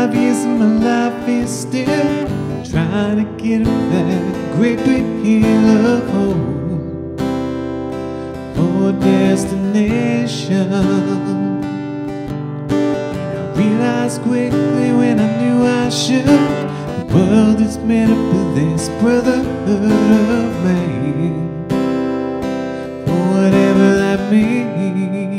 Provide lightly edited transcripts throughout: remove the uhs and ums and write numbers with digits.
25 years of my life is still trying to get up that great big hill of hope for a destination. And I realized quickly when I knew I should, the world is made up of this brotherhood of man, for whatever that means.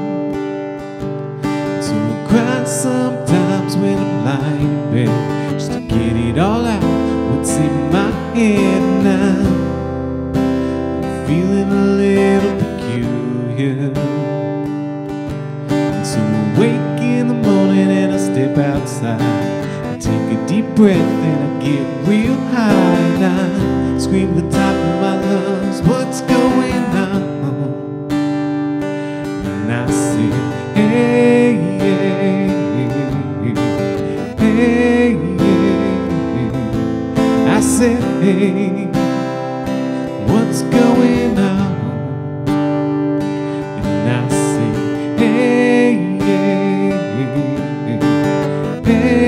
So I cry sometimes when I'm lying in bed, just to get it all out, what's in my head now. I'm feeling a little peculiar, and so I wake in the morning and I step outside, I take a deep breath and I get real high, and I scream at the top of my lungs, what's going on? And I say, hey, hey, hey, hey. I said, hey, what's going on? And I say, hey, hey, hey,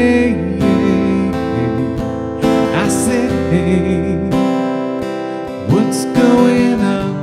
hey. I said, hey, what's going on?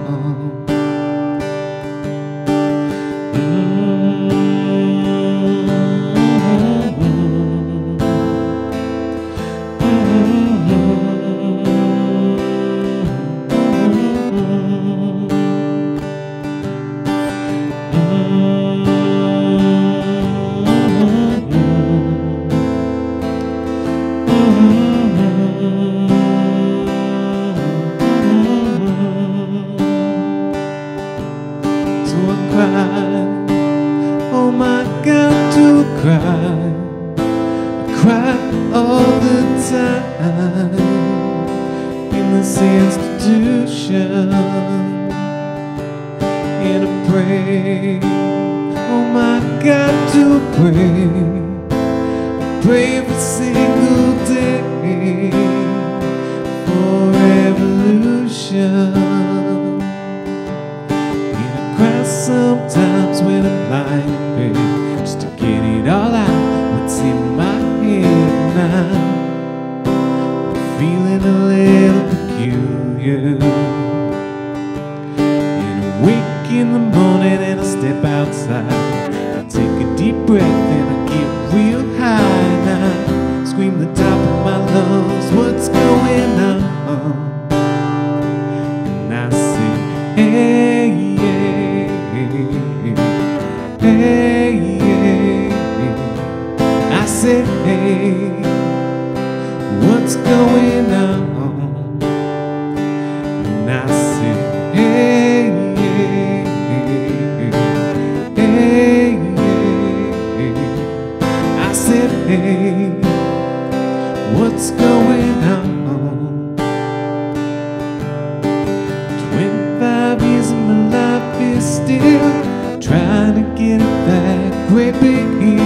So I cry, oh my God, do I cry? I cry all the time in this institution, and I pray, oh my God, do I pray? I pray every single day for evolution. Sometimes when I'm lying in bed, just to get it all out, what's in my head now. I'm feeling a little peculiar, and I wake in the morning and I step outside, I take a deep breath and I get real high, and I scream at the top of my lungs, what's going on? And I say, hey, hey, hey, I said, hey, what's going on? And I said, hey, hey, hey, hey, I said, hey, what's going on? 25 years of my life is still trying to get up that great big hill